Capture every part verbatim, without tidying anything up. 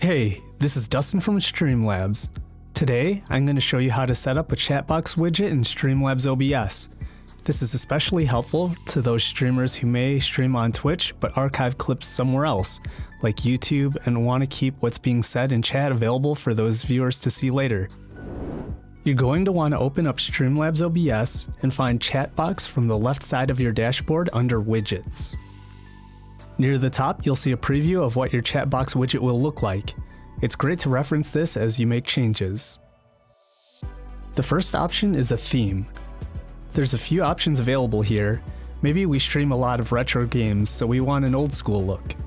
Hey, this is Dustin from Streamlabs. Today, I'm going to show you how to set up a chatbox widget in Streamlabs O B S. This is especially helpful to those streamers who may stream on Twitch but archive clips somewhere else, like YouTube, and want to keep what's being said in chat available for those viewers to see later. You're going to want to open up Streamlabs O B S and find Chatbox from the left side of your dashboard under Widgets. Near the top, you'll see a preview of what your Chatbox widget will look like. It's great to reference this as you make changes. The first option is a theme. There's a few options available here. Maybe we stream a lot of retro games, so we want an old school look.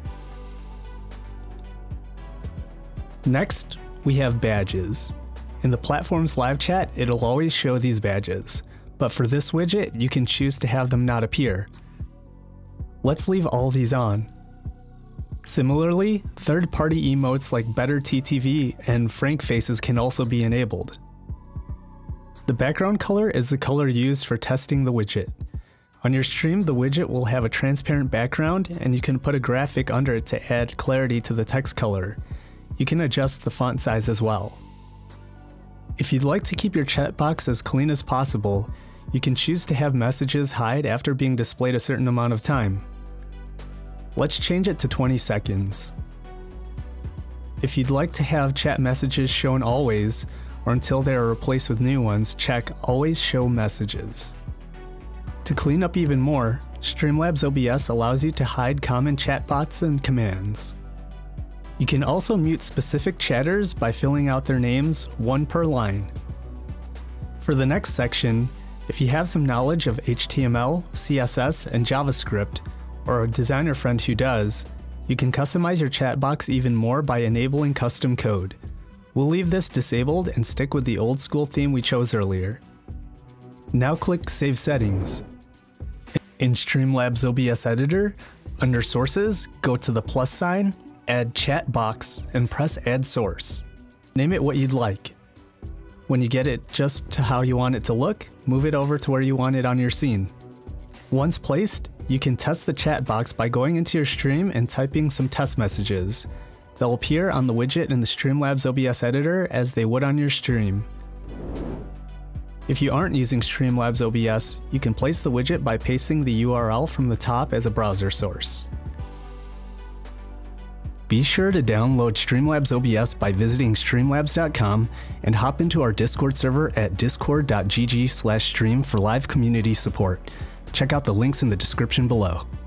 Next, we have badges. In the platform's live chat, it'll always show these badges, but for this widget, you can choose to have them not appear. Let's leave all these on. Similarly, third-party emotes like Better T T V and Frank Faces can also be enabled. The background color is the color used for testing the widget. On your stream, the widget will have a transparent background, and you can put a graphic under it to add clarity to the text color. You can adjust the font size as well. If you'd like to keep your chat box as clean as possible, you can choose to have messages hide after being displayed a certain amount of time. Let's change it to twenty seconds. If you'd like to have chat messages shown always, or until they are replaced with new ones, check Always Show Messages. To clean up even more, Streamlabs O B S allows you to hide common chatbots and commands. You can also mute specific chatters by filling out their names, one per line. For the next section, if you have some knowledge of H T M L, C S S, and JavaScript, or a designer friend who does, you can customize your chatbox even more by enabling custom code. We'll leave this disabled and stick with the old school theme we chose earlier. Now click Save Settings. In Streamlabs O B S Editor, under Sources, go to the plus sign, add Chatbox, and press Add Source. Name it what you'd like. When you get it just to how you want it to look, move it over to where you want it on your scene. Once placed, you can test the chat box by going into your stream and typing some test messages. They'll appear on the widget in the Streamlabs O B S editor as they would on your stream. If you aren't using Streamlabs O B S, you can place the widget by pasting the U R L from the top as a browser source. Be sure to download Streamlabs O B S by visiting streamlabs dot com and hop into our Discord server at discord dot g g slash stream for live community support. Check out the links in the description below.